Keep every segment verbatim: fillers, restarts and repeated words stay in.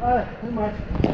Allee, hoe maar.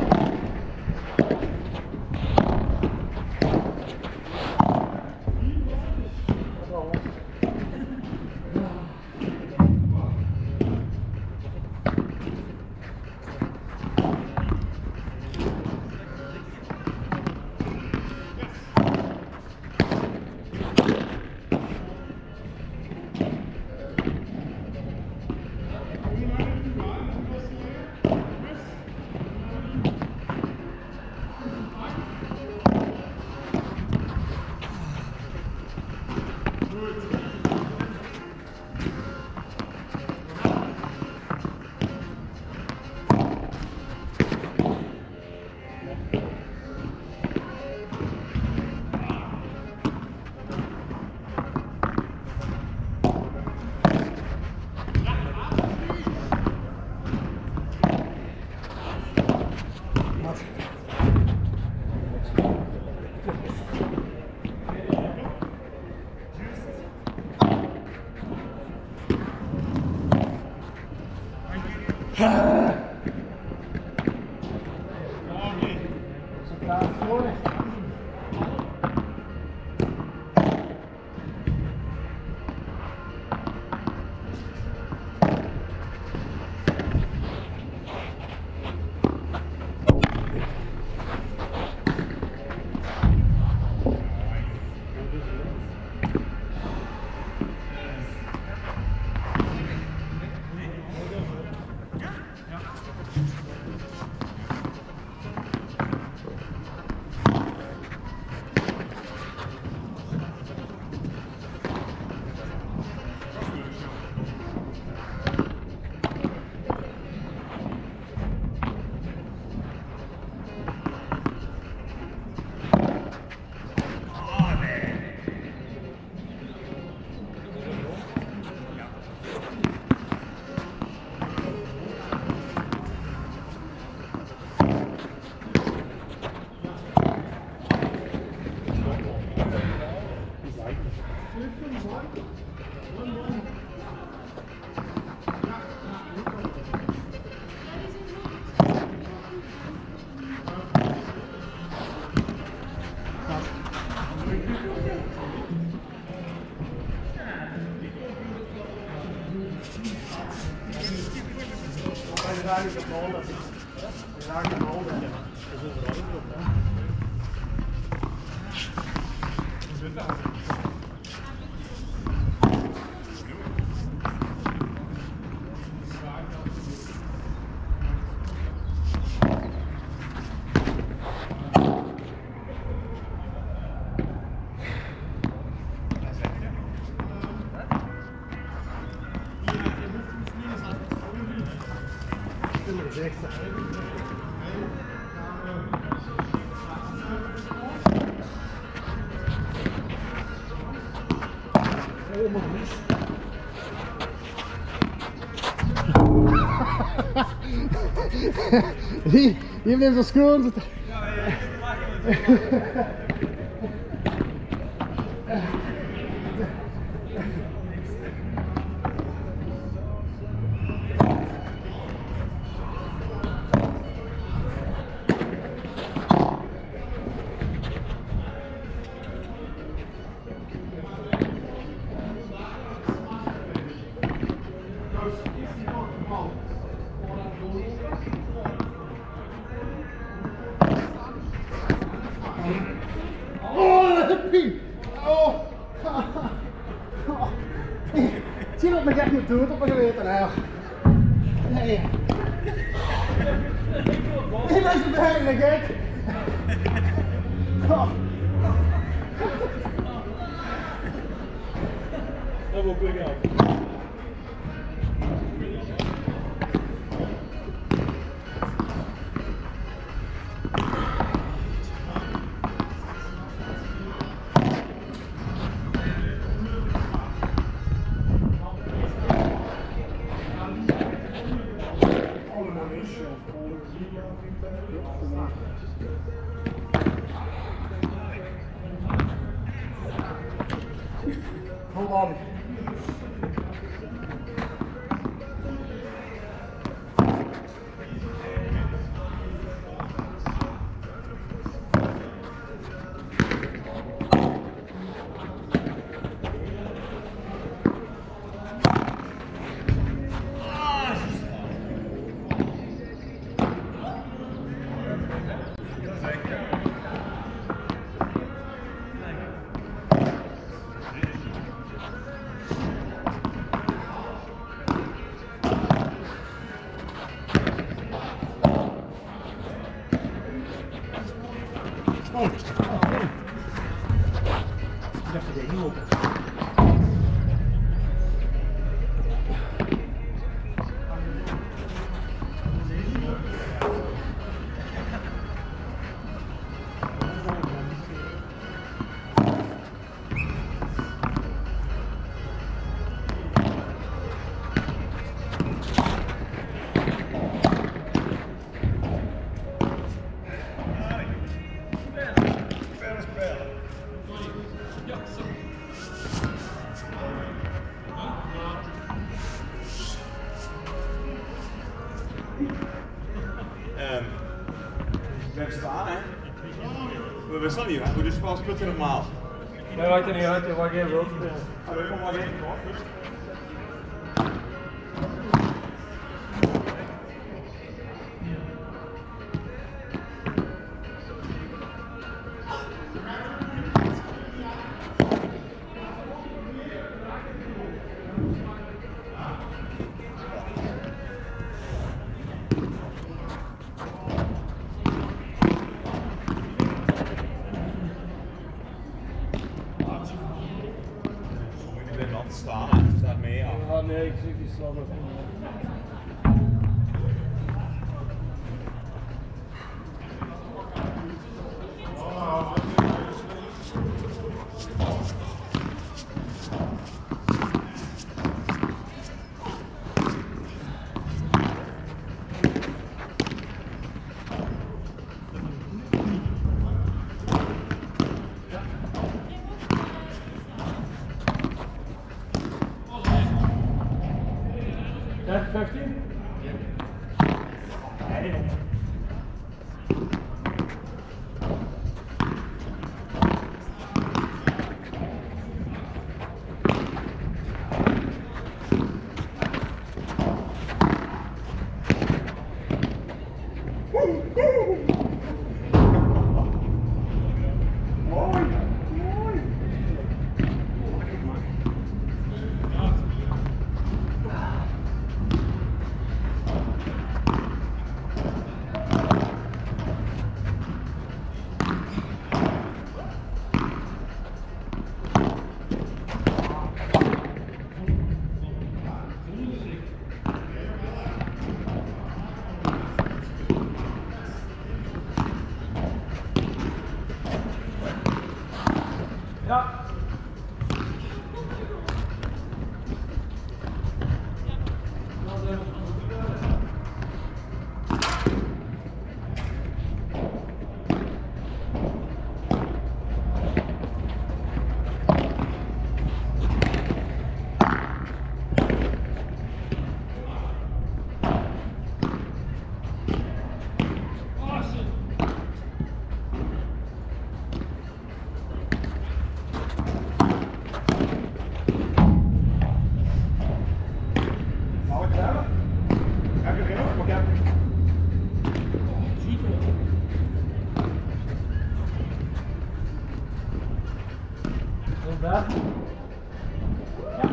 Die, die blijft zo schoon zitten. Zie je wat me echt niet doet op mijn geweten? Nou. Nee. Nee, dat is het eigenlijk, hè? Dat wordt goed gaan. Hold on. Um, we staan, hè? We, we staan hier, hè? We dus pas putten normaal. Nee, maakt er niet uit, wat jij wilt. Allee, kom maar in, hoor. Staan, hè? Staat mee, ja. Ah nee, ik zie die slaan nog niet. fifteen? Nee. Ja. Daar. Ja.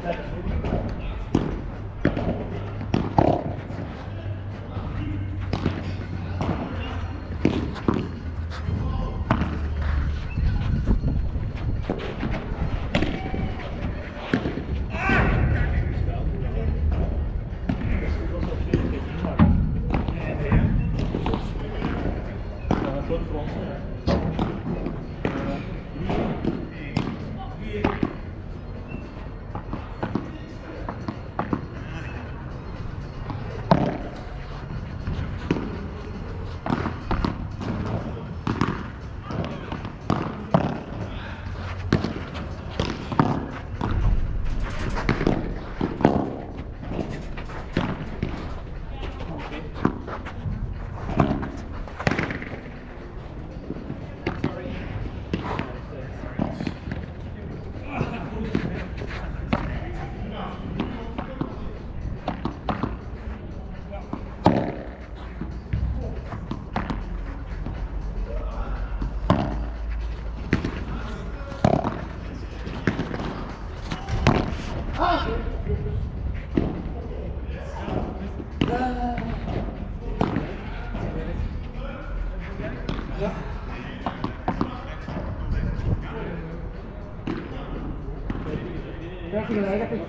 Kijk je er even.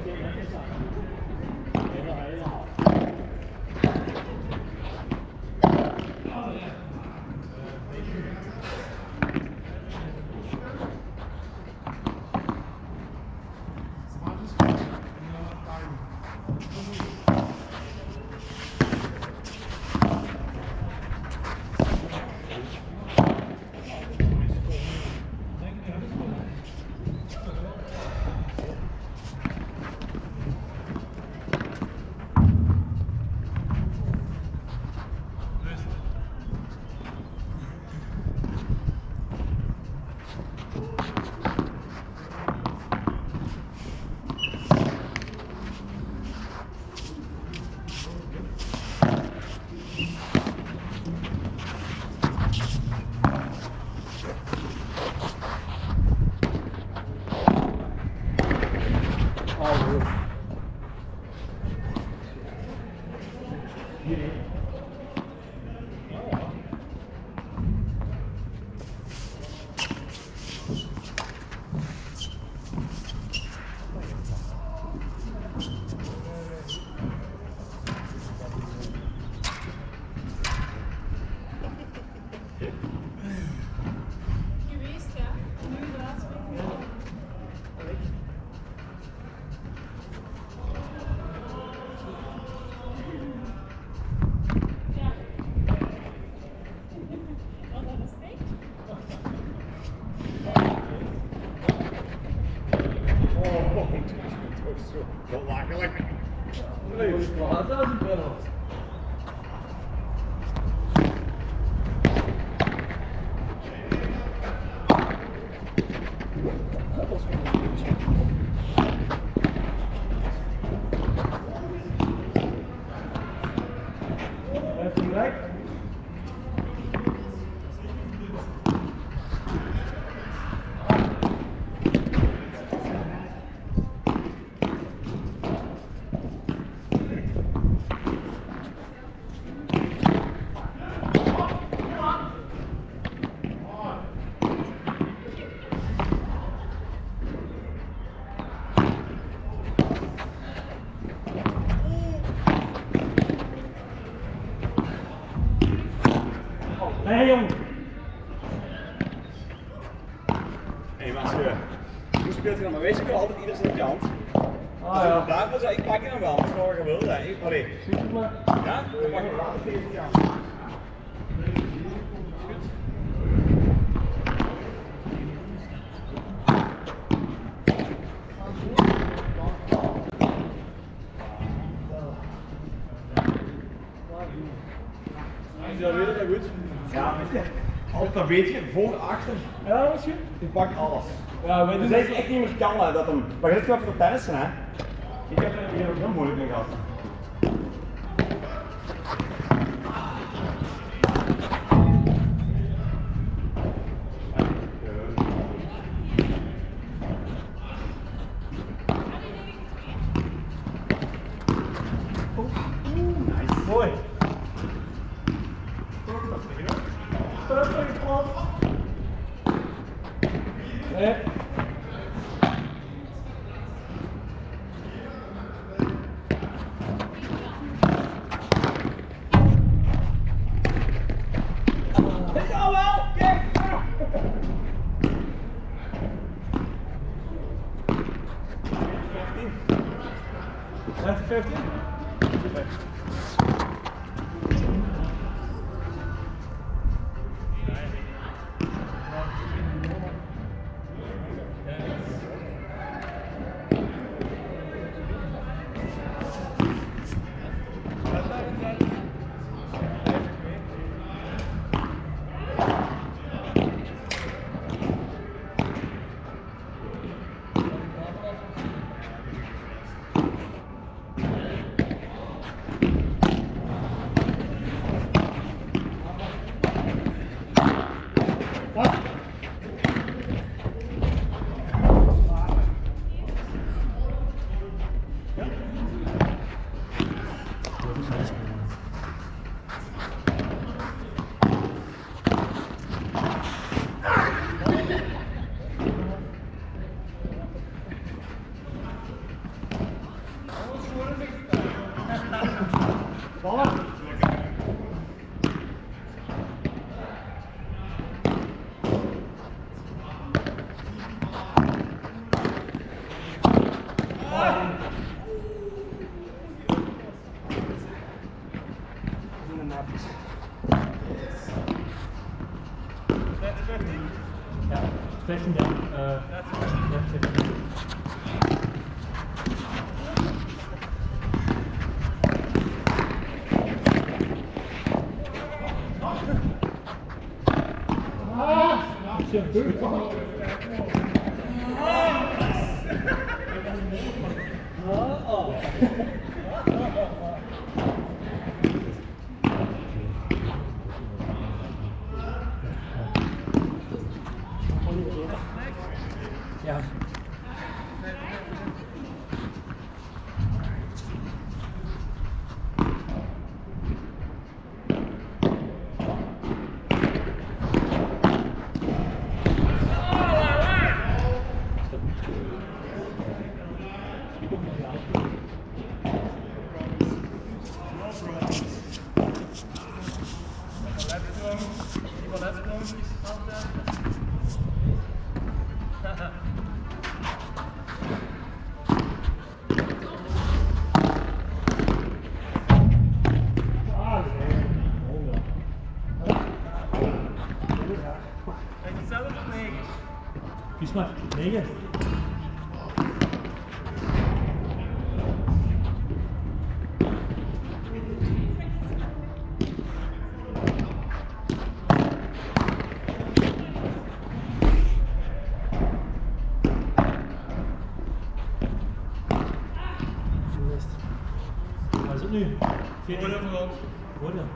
Geweest, ja. Nu inderdaad. Ja. Wat dat is echt? Oh, het is zo belachelijk. Wat dat is een penalty. Heeft hij gelijk? Nee, jong. Hé, maar als je, hoe speelt je dan? Maar weet je wel, altijd ieder zijn op je hand. Ah ja. Daar moet ik pak je hem wel, dat is wel wat je wil. Ja, ik, allee. Ziet het maar. Ja, dan mag je later tegen je hand. Ja, weet het goed. Ja, altijd weet je, voor, achter, Ja, dat is goed. ik pak alles. Ja, weet Dus je dat is echt niet meer kan, hè, dat hem. Maar je zit gewoon voor de tennissen, hè? Ik heb er hier ook heel moeilijk mee gehad. Mooi. Perfect man. Nee. vijftien? Ja, vijftien denk ik. Uh, ja, vijftien. Ja. Kies maar, negen. Waar is het nu? veertien. Worden.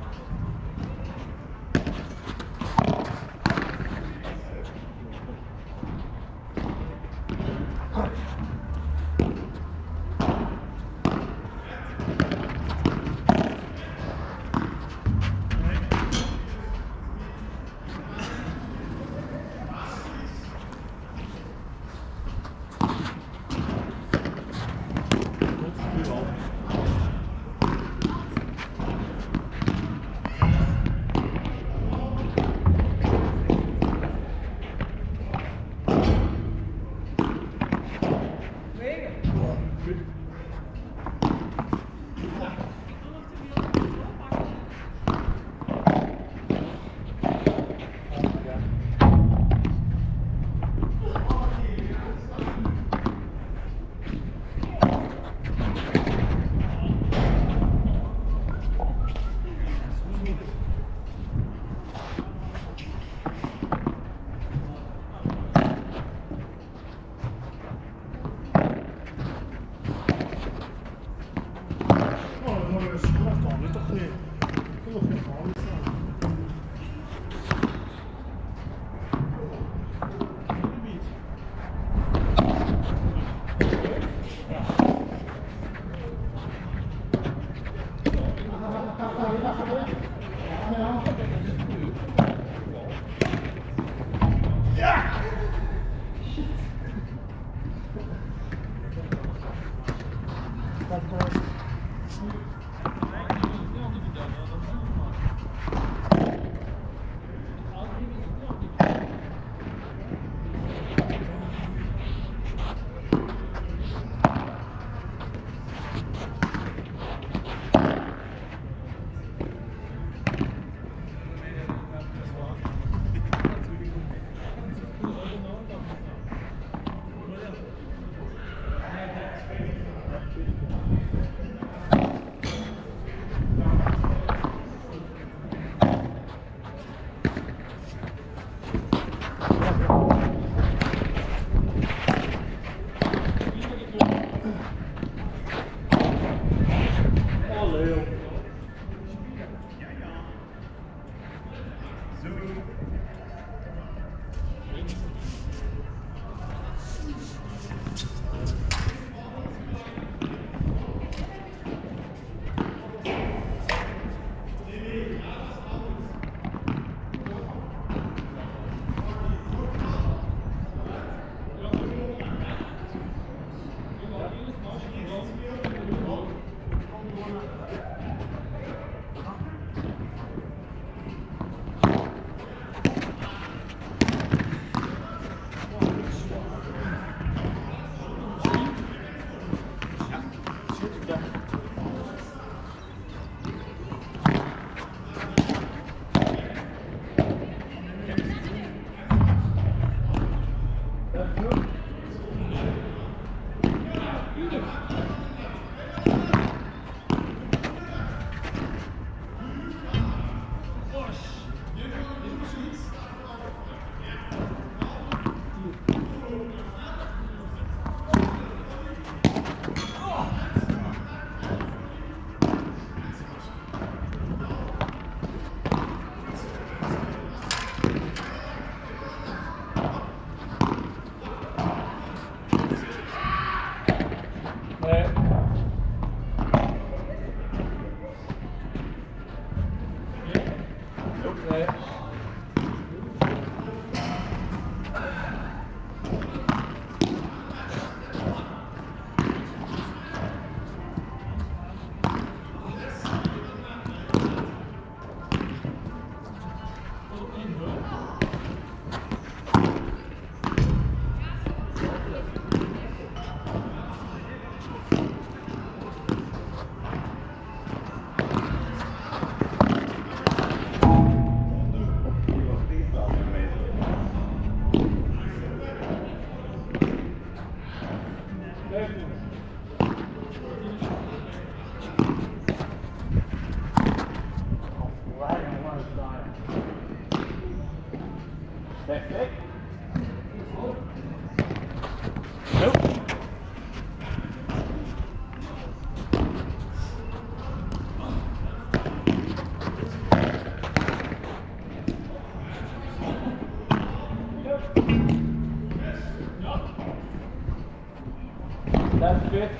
That's good.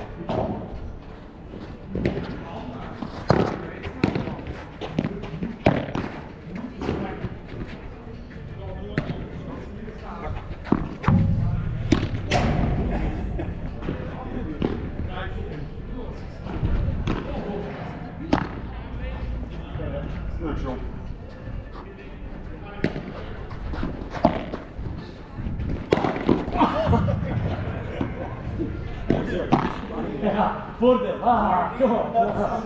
Neutral. Ja, voordeel. Ah, kom op.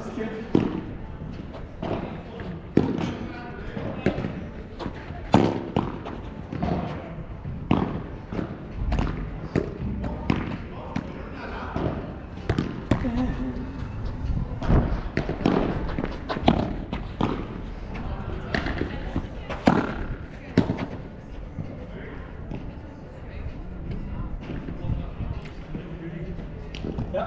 Ja.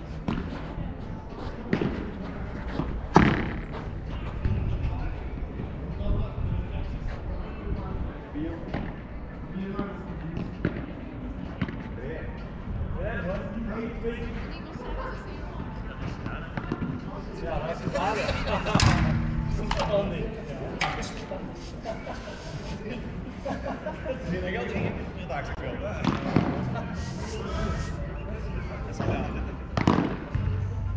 Ja, dat is het vader. Dat is gewoon niet. Zie je dat drie keer dag gespeeld? Dat is gedaan.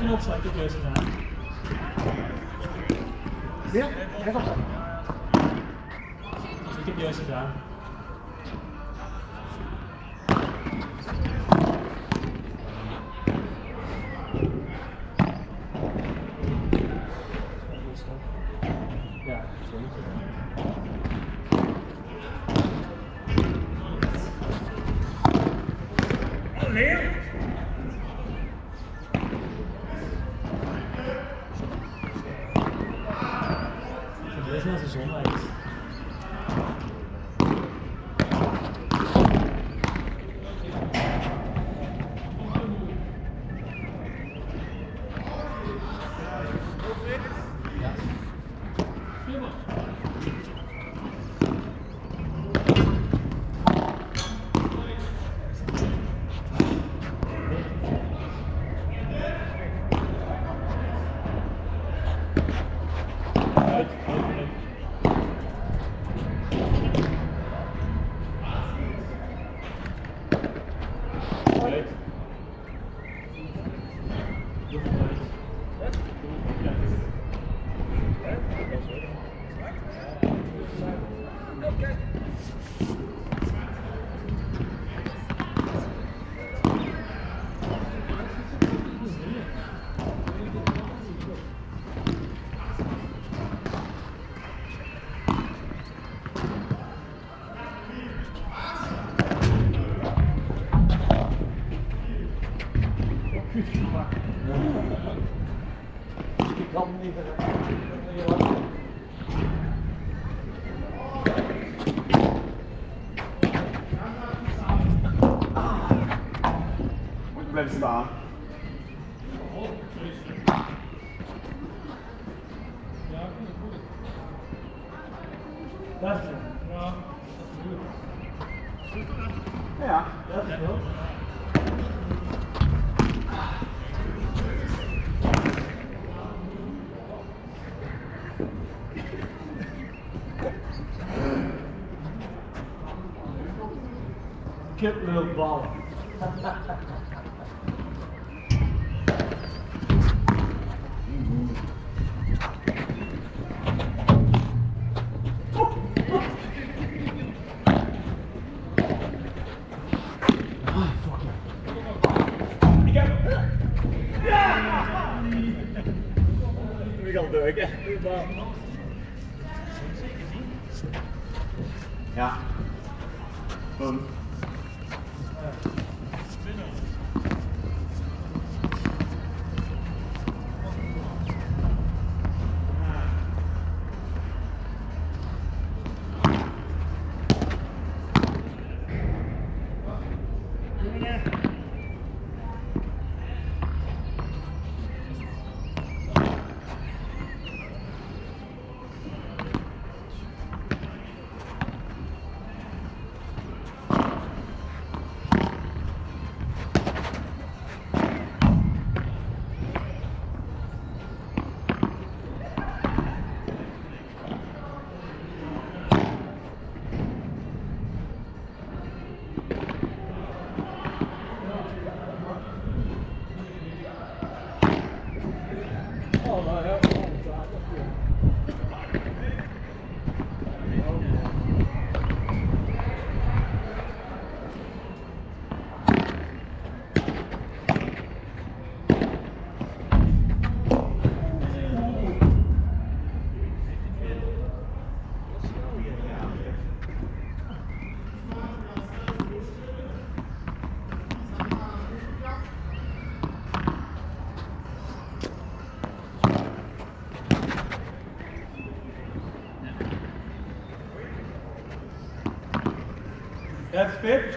en opslag, ik heb juist gedaan. Ja, even op. Ik heb juist gedaan. Ja, sorry. Oh, Leo! Het is net de zon uit. Ik kan niet verder. Moet je blijven staan. Dat is het. Ja. Ja. Dat is wel. Kip wil ballen. Ik heb hem. Ja! Ik kan duiken. Ja. Boom. That's fifth.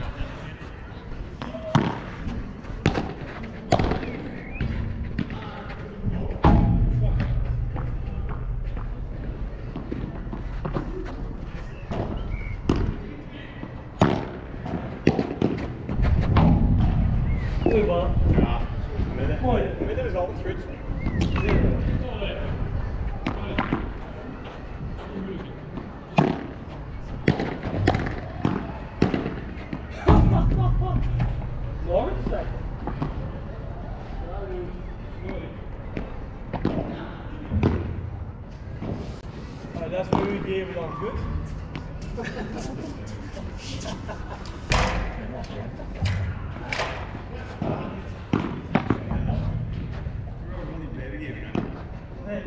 Goeie bal. Ja. Midden. Mooi. Midden is altijd goed. Lawrence? Maar dat is nu geven dan goed. Nee.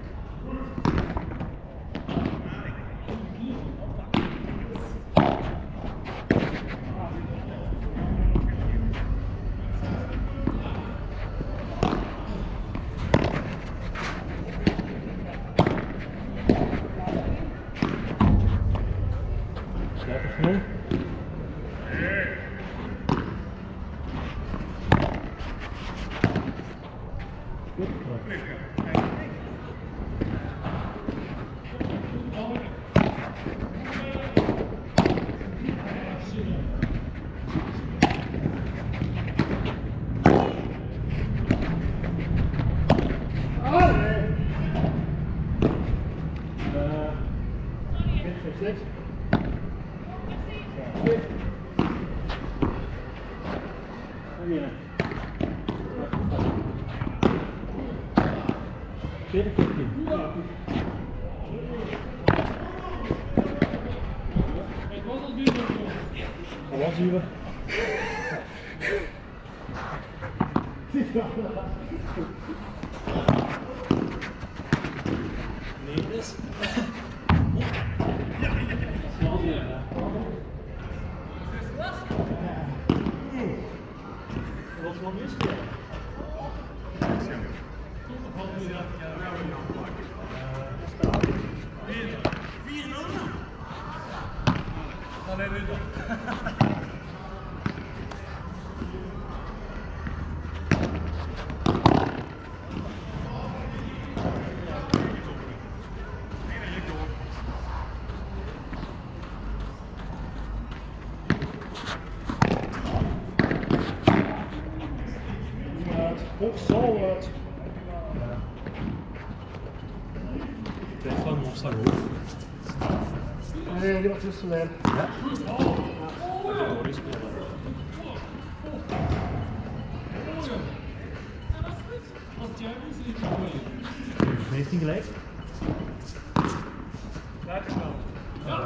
Ook zo wat. Het is van ons daar hoor. Nee, die was tussen mij. Ja. vijftien gelijk. Laat ik wel. Ja.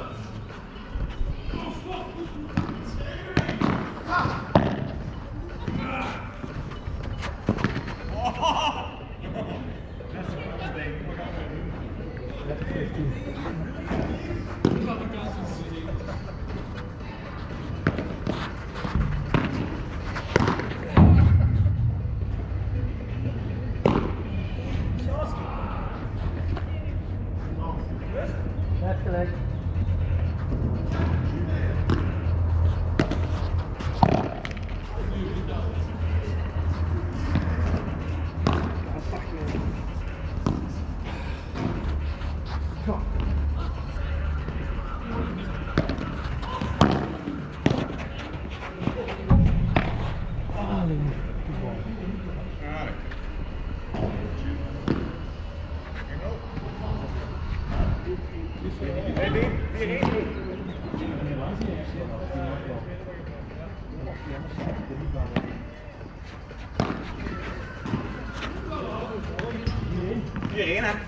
Net gelijk. Hierheen hè.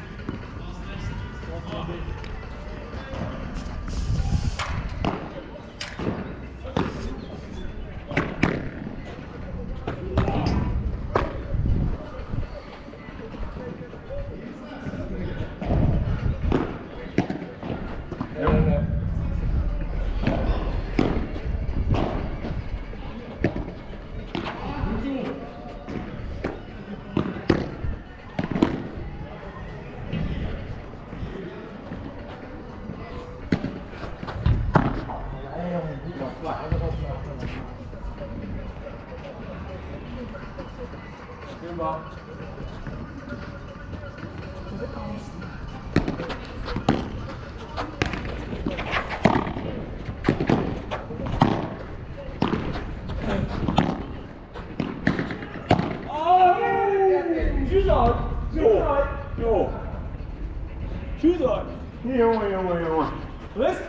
Jongen, jongen, jongen. Rust.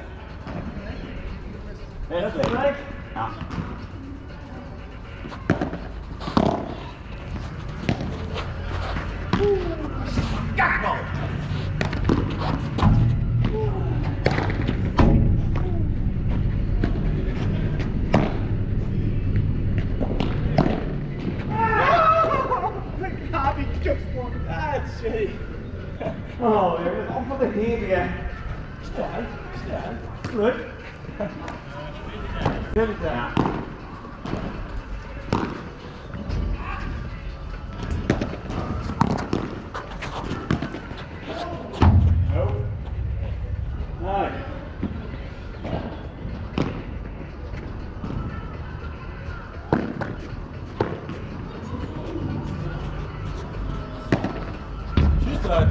Echt gelijk. Ja. Kijk man. je bent ook van de hevige. Sterk, sterk. Goed. Veertig jaar. Ja. Oh. Nee. Juist uit.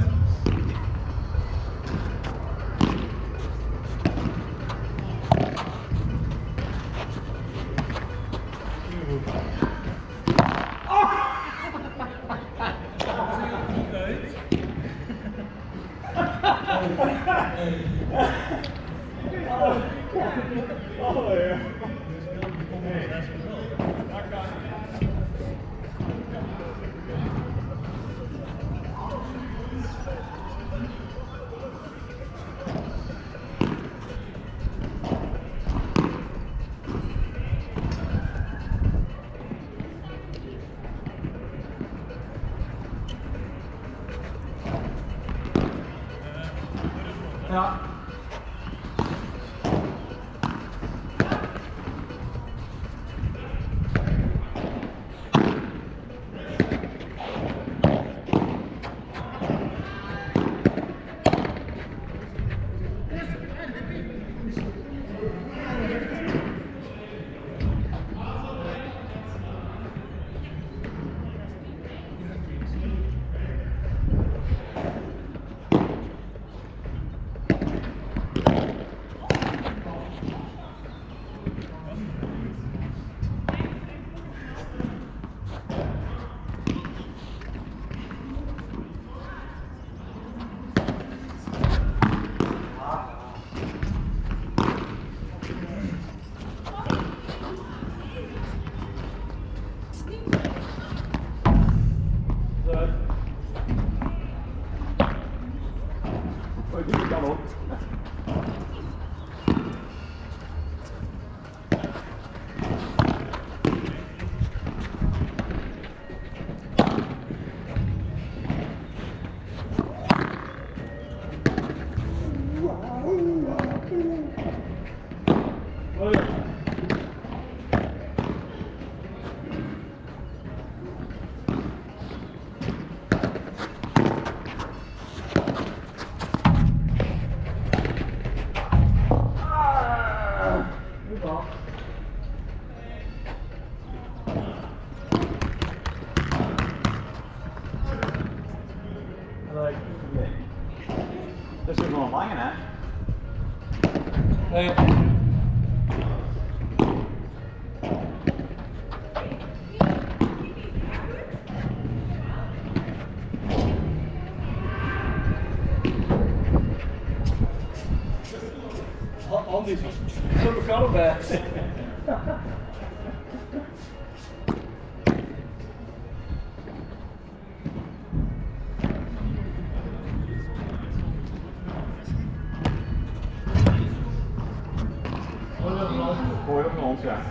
Oh ja. Ja. Oh, die kan ook. Oh ja. Goed dan. Leuk. Dat is ook nog een lange, hè? Nee. Andy, zo bekend bij. Gooi op naar ons, ja.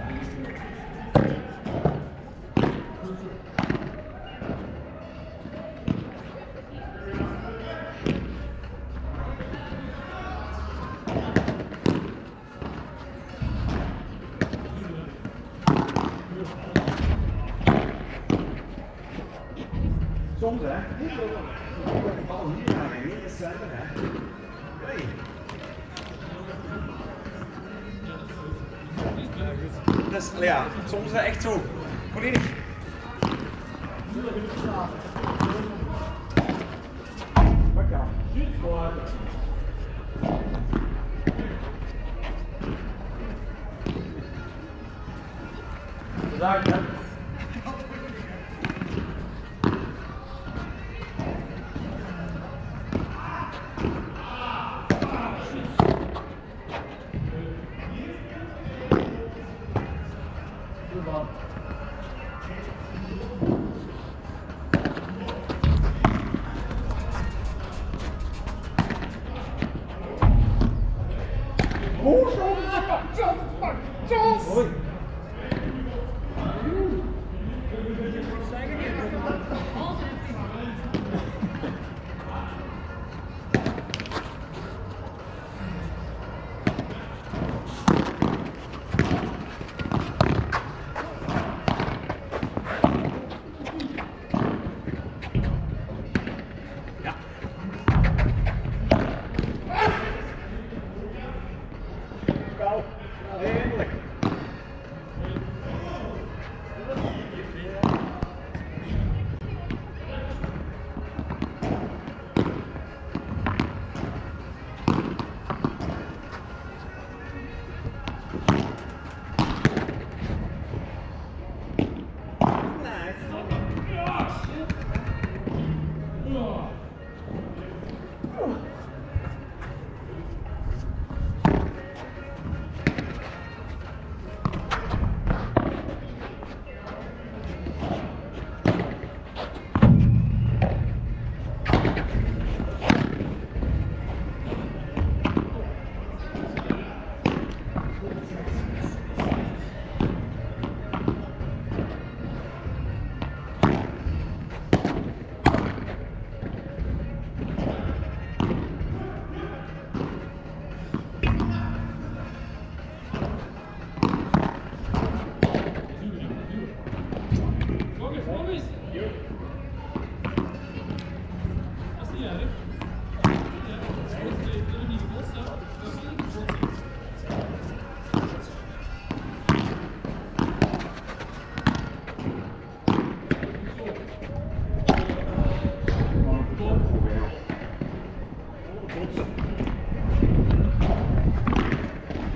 Soms, hè? Niet zo. Die bal hier aan en niet in center, hè? Nee. Dus ja, soms is dat echt zo. Volledig. Wat kan? Bedankt, hè. Goed man. Oh, zo, Jos, fuck, Jos! Hoi.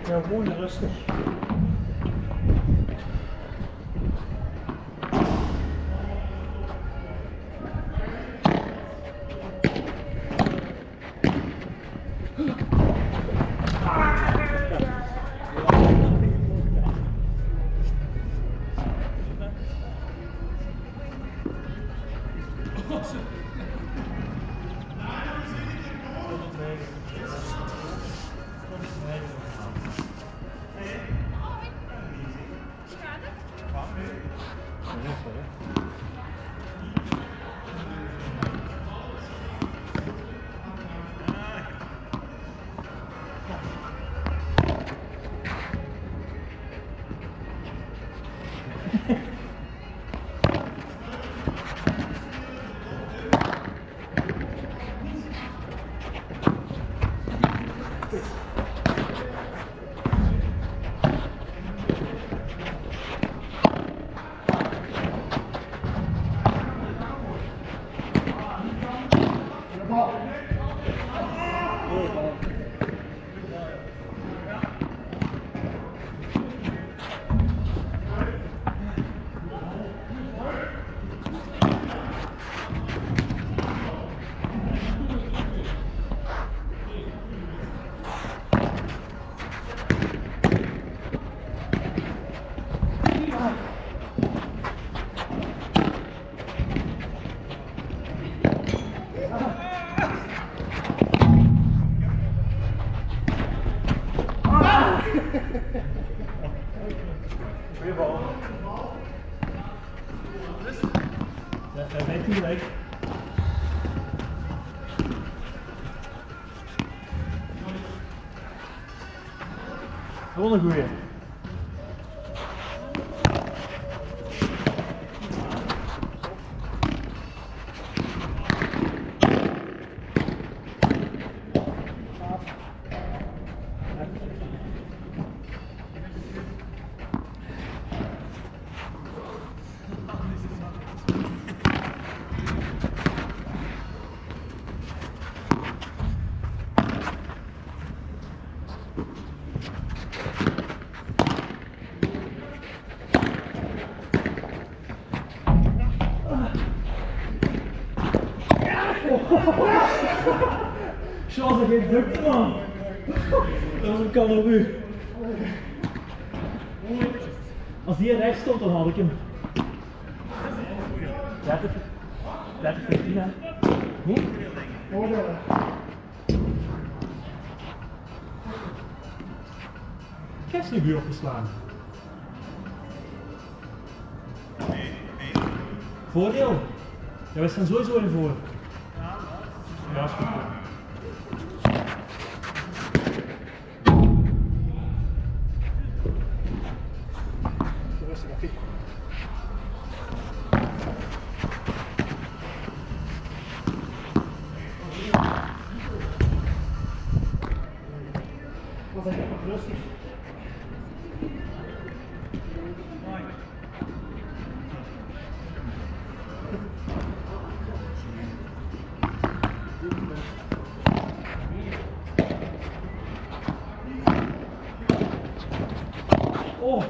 Ja, gewoon rustig. Goeie bal. Ja, hij weet niet gelijk. Gewoon een goeie. Charles, dat geen drukte, man. Dat was een kan op u. Als die rechts stond, dan had ik hem. dertig, dertig, veertien, hè. Goed? Oordelen. Ik heb nu weer opgeslagen. Voordeel? Ja, we staan sowieso in voor. Ja, is goed. Rustig, Afie. Wat zeg je? Rustig. Oh!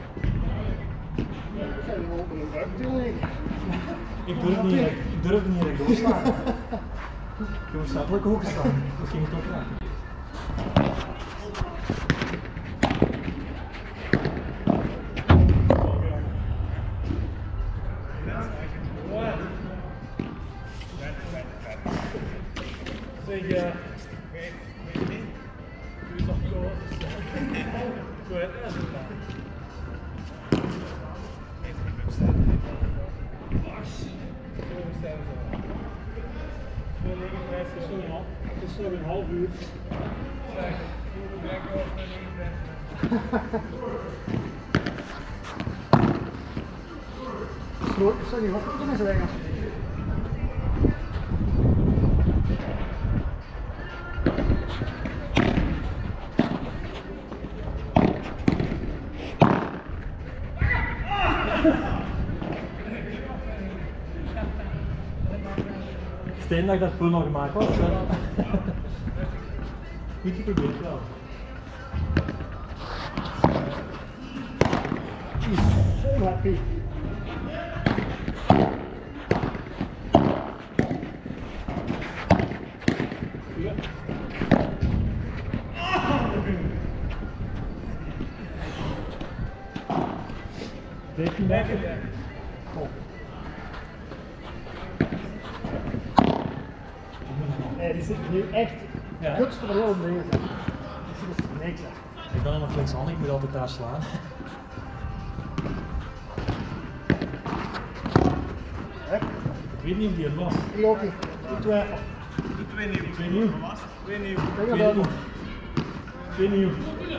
Ik durf niet, ik durf niet recht doorslaan. Je moest letterlijk hoog staan. Dat ging toch raken. Zeg, uh, weet je niet? Doe je toch zo? Zo het is het dan. Het is nog een half uur. Sorry, wat moet er zeggen? Steen dat ik dat punt al gemaakt was. Goed geprobeerd wel. flat feet. dertien meter. Oh. Nee, die zit nu echt Ja. guts er heel mee. Die zit er niks aan. Ik ben allemaal flexhandig, ik moet altijd daar slaan. Hè? Ik weet niet of die er was. Ik ook niet. Ik twijfel. Ik weet niet. Ik weet niet. Ik weet niet. Ik denk Ik dat weet dat niet. Ik weet niet hoe.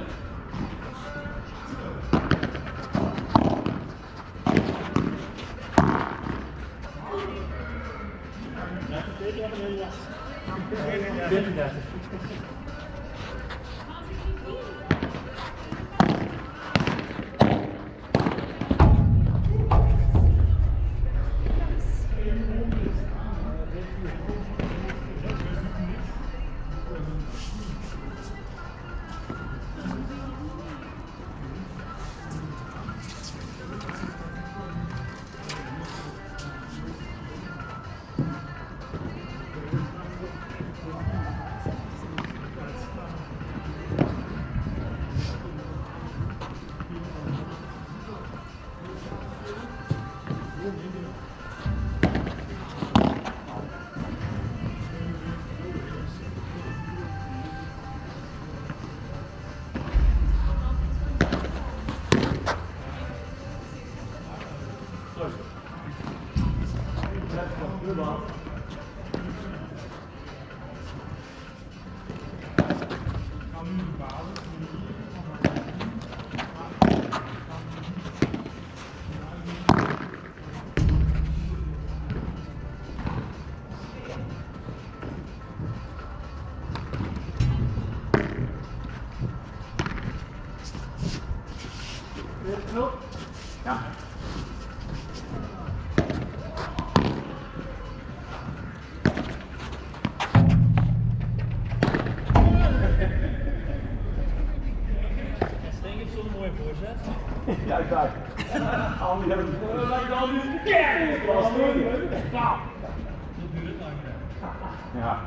veertien dertig. Ja. Steen heeft zo'n mooie voorzet. Ja, ik dacht. Al die hebben het. Lijkt al die. Dat Dat duurt lang. Ja.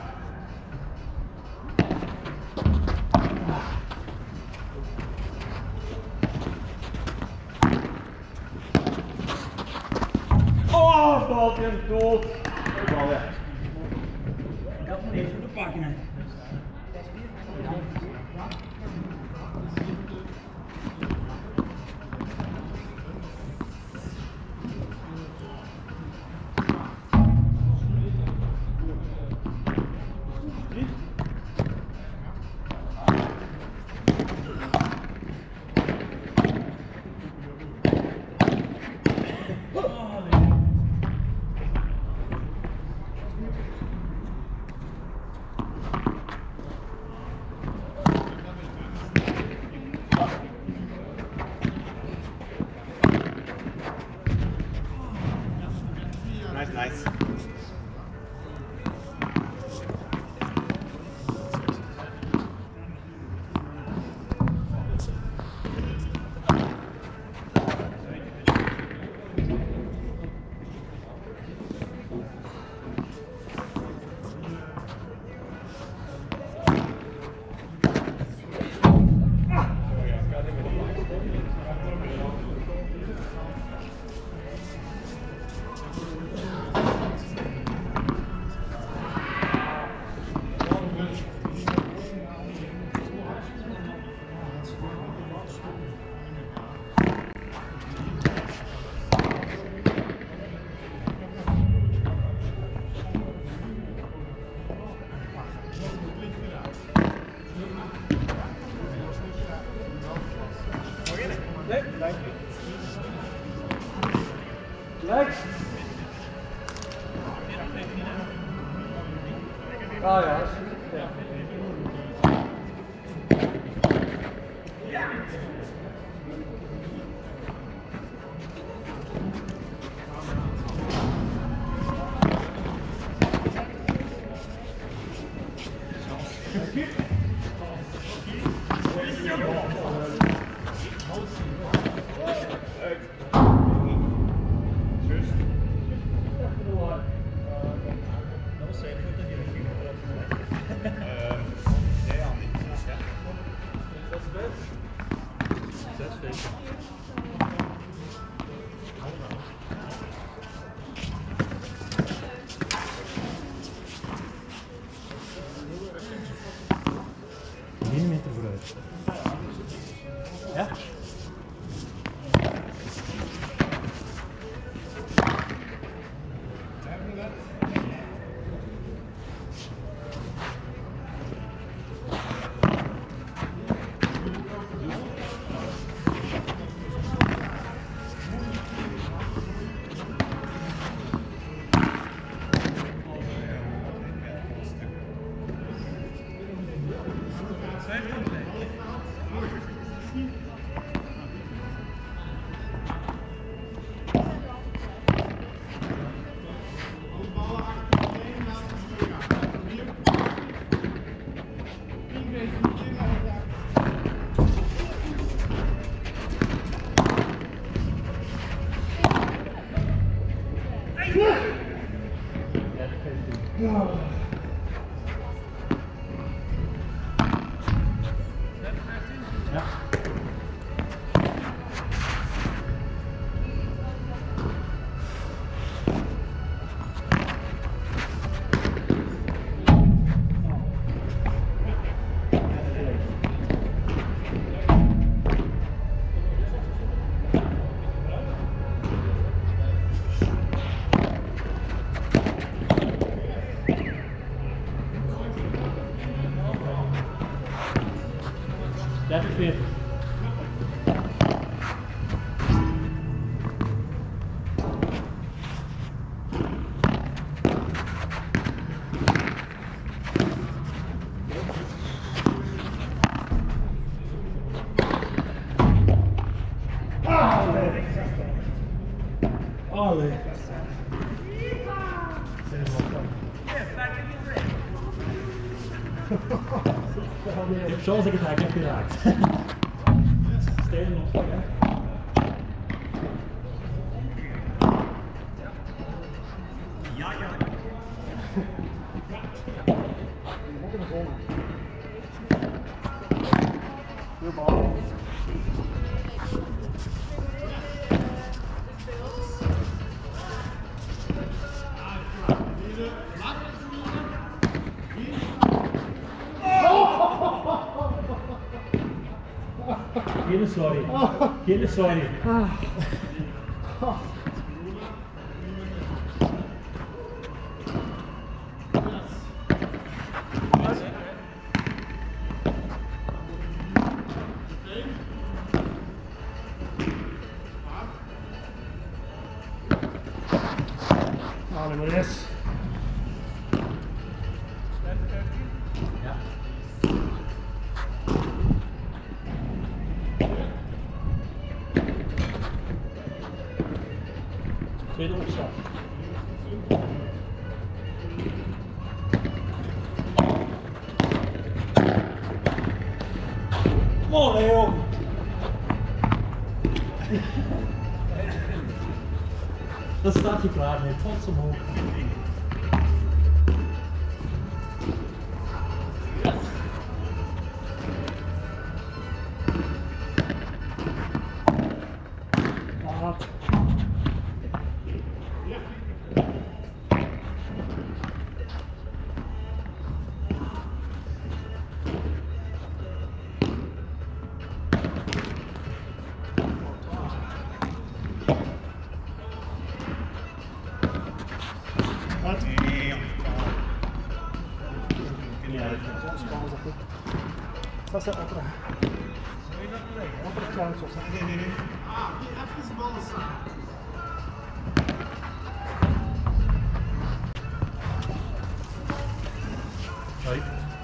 Oh, valt in het dood. Ik al weg. Ik had hem even moeten pakken. Hè. Nice, nice. Legs. Ah ja. Uit. vooruit. Ja? dertig veertig. Allee. Ik heb chance dat ik het eigenlijk heb geraakt. Stijl nog, hè? Ja, ja. Heel bal. Geen sorry. Geen sorry. Nou, nummer zes. Ja. Tweede opslag. Mooi joh! Dat staat je klaar mee, trots omhoog. Laat. Wat? Nee, Ja, Dat is de andere. Andere chancers. nee, nee, nee. sorry.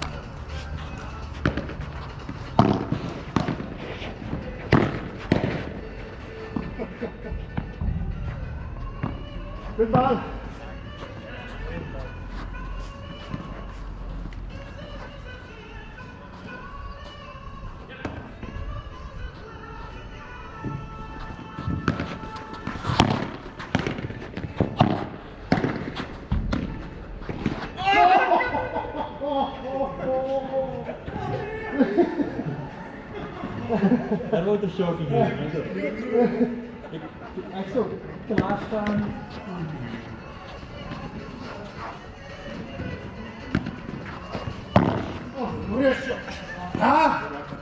Goed bal. Daar wordt een show gegeven. Ik echt zo klaarstaan. Oh, rust. Ah!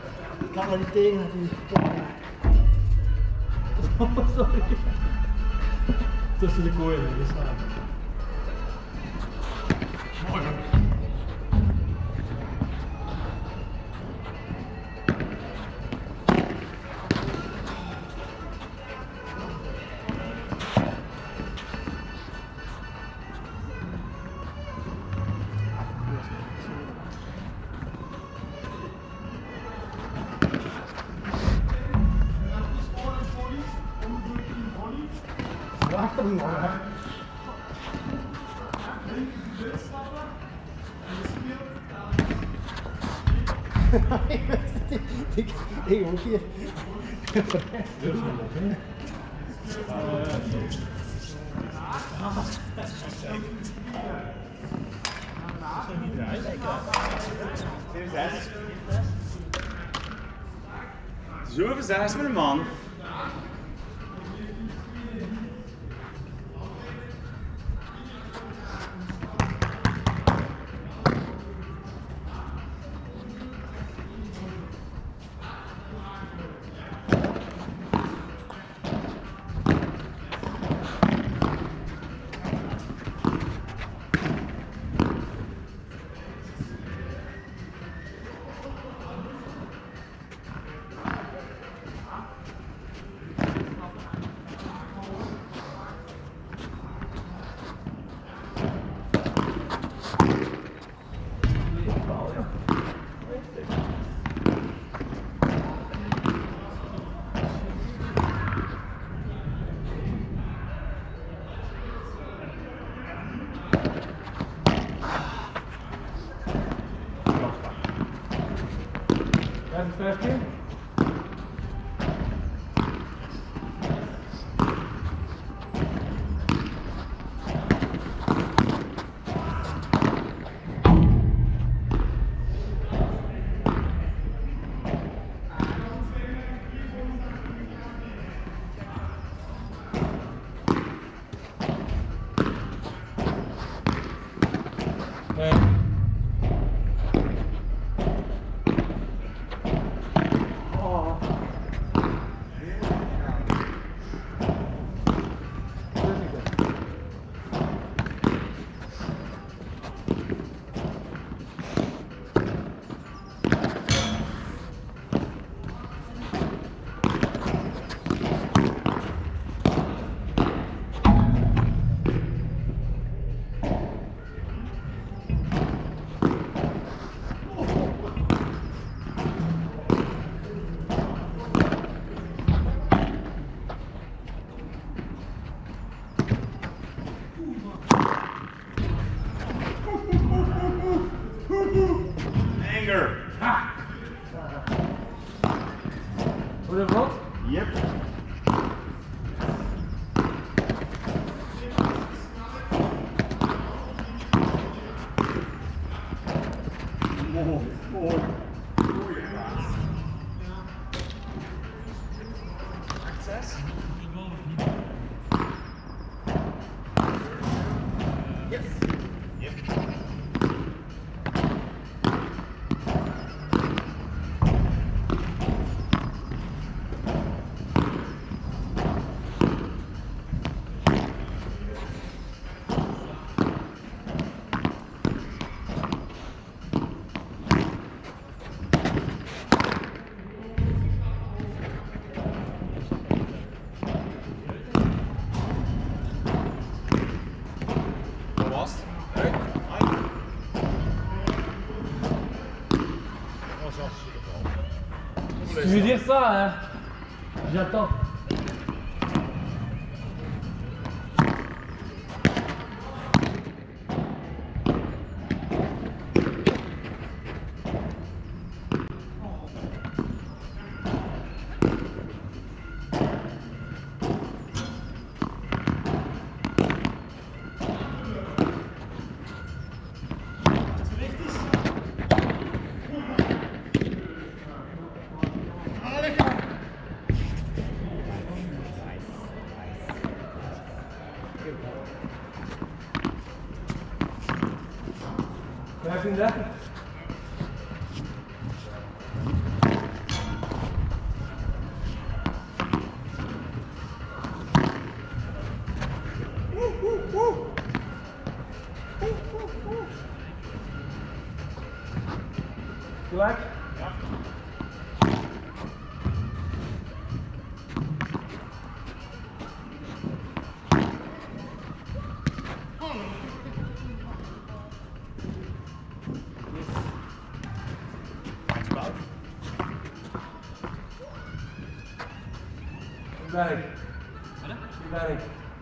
kan daar niet tegen natuurlijk. Oh, sorry. Tussen de kooien er staan. Mooi man. Wacht hem nog, hè. Ik ik moet hier. Zo zes met een man. vijftien? Nee. Anger. Ha! Hoe dat wat? Yep. Mooi, mooi. Mooie plaats. Access. Yes. Yep. Je veux dire ça, hein? J'attends. Werk. Werk.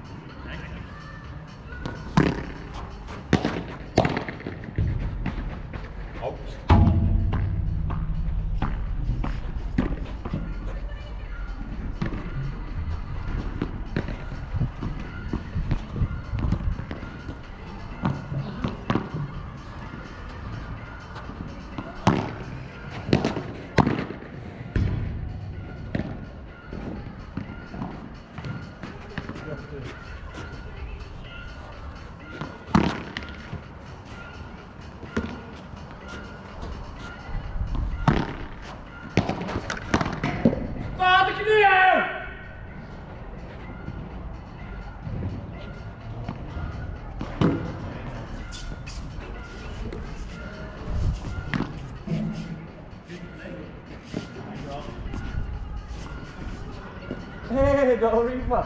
Hey, go Riva.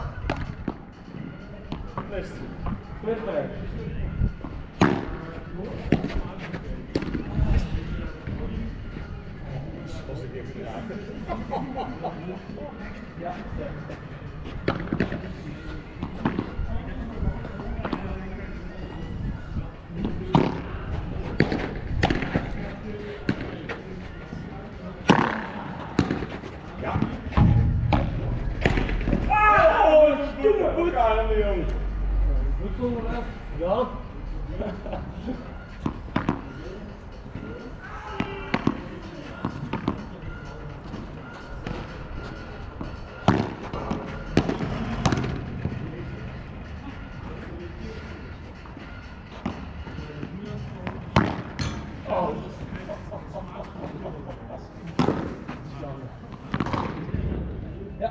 Best. Flipback. Ja. Ja. Oh. Ja.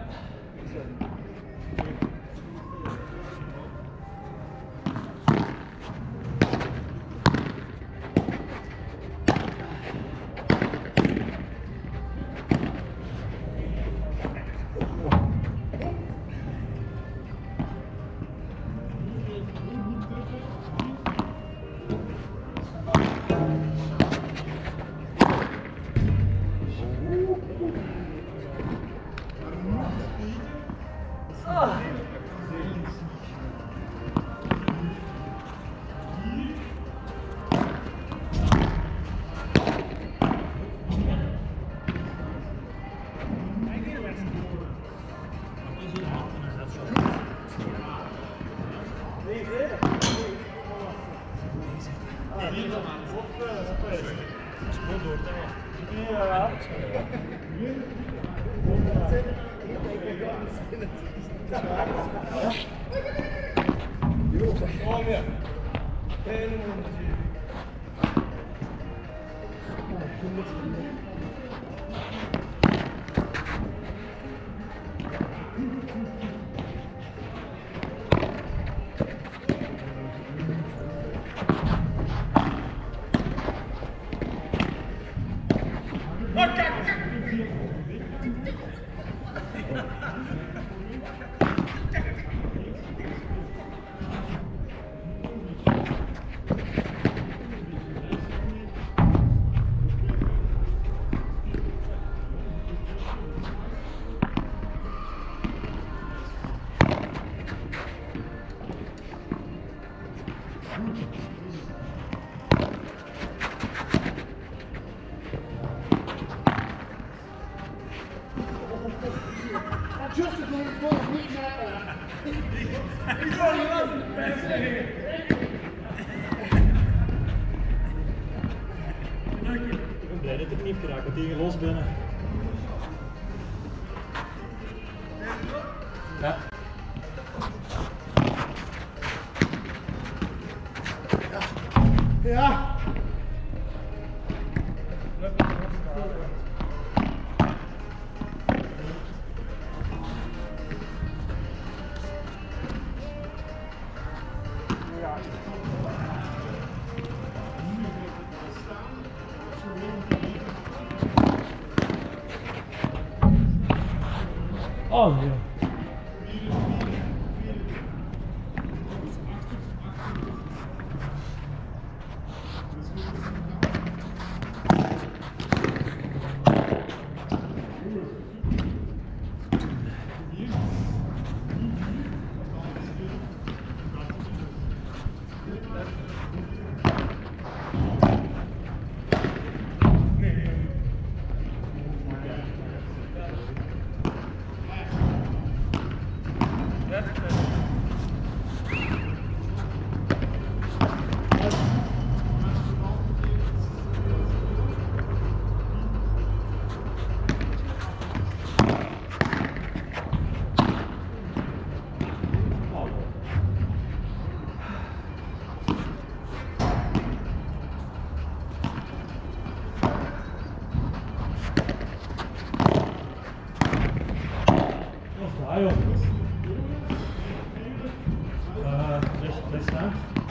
Just to go and ball, niet naar. Ik ben blij dat ik niet heb geraakt, dat tegen los binnen. Ja. Ja. Ja. Oh nee. Ah joh. Uh, rechts, rechts staan.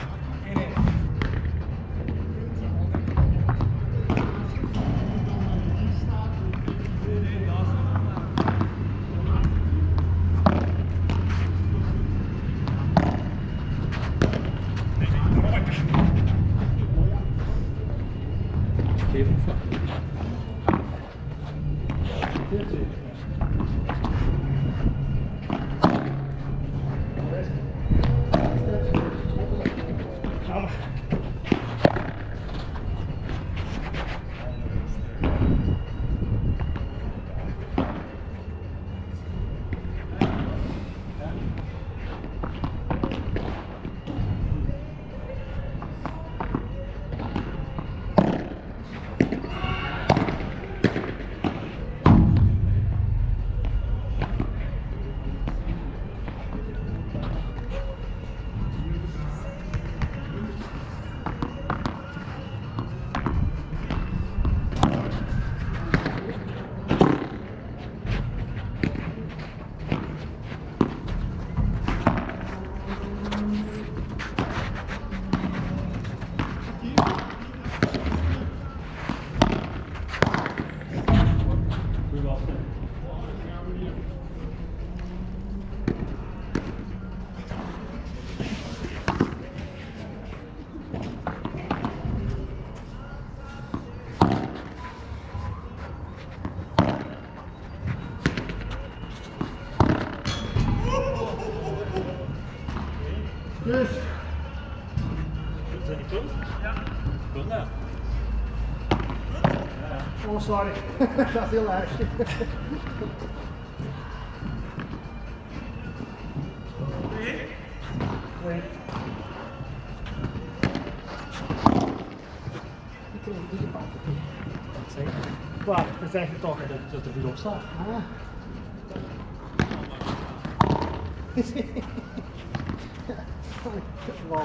Geef hem van. Dit zit. Dus. Zijn die punt? Ja. Punt nou. Oh, sorry. Dat is heel erg. Nee. Nee. Ik kreeg die gepakt. Wat zeg je? Waar? Dat zeg je toch? Dat, dat er goed op staat. Ah. Wow.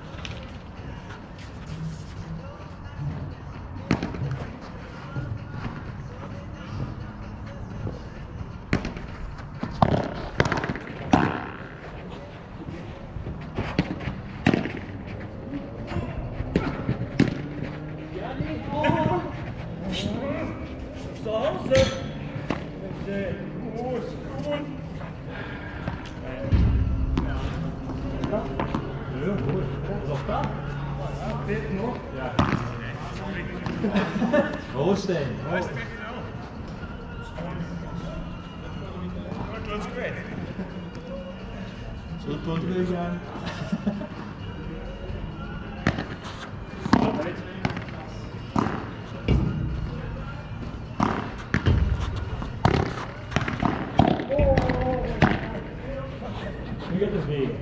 Hoosteen. Zullen we het weer gaan? Nu gaat het weer.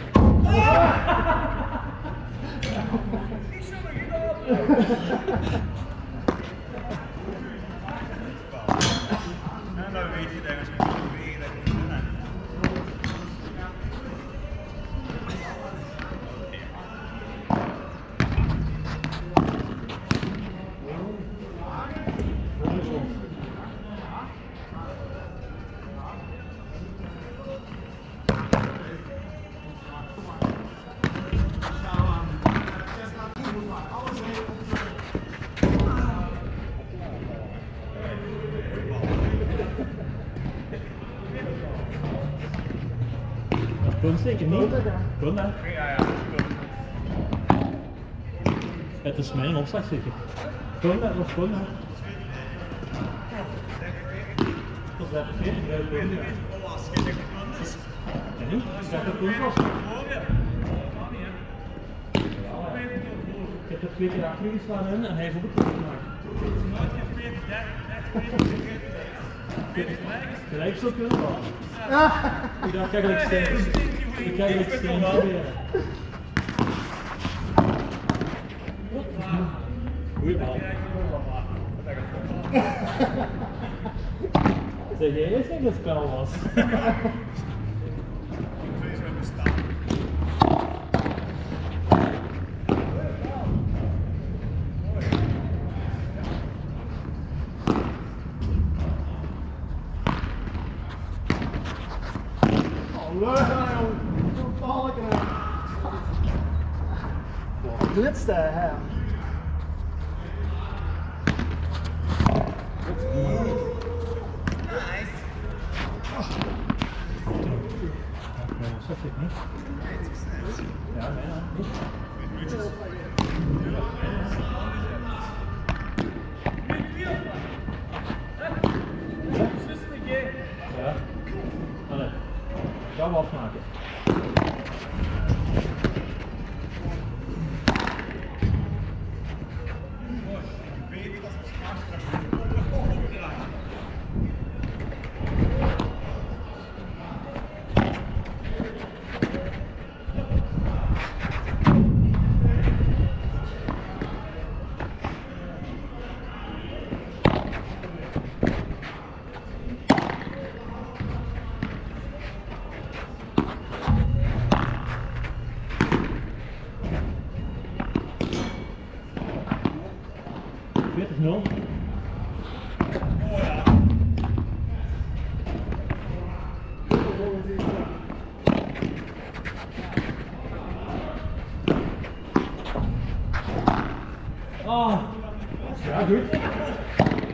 En dan weet je dat je het weer dat je het punt zeker niet. Punt, ja. Punt, hè? Ja, ja, dat is goed. Het is mijn opslag zeker. Punt, hè? Dat was punt, hè? Dat is dertig veertig, dat is punt, ja. Oh, als je lekker punt is. En nu? Is dat het punt was? Ik heb er twee keer achter geslaan in en hij heeft ook het punt gemaakt. Gelijk zo kunnen we. Ik dacht eigenlijk steen. Ik ga eigenlijk steen proberen. Goeie bal. Zeg jij eens dat het spel was? Ik vrees met bestaan. Glitst der her. Nee, dat zeg ik niet. Ja, nee, ja. Ja. Allee. Gaan we afmaken. Beter als een smaakstraf. veertig nul. Oh ja. Ah, ja goed.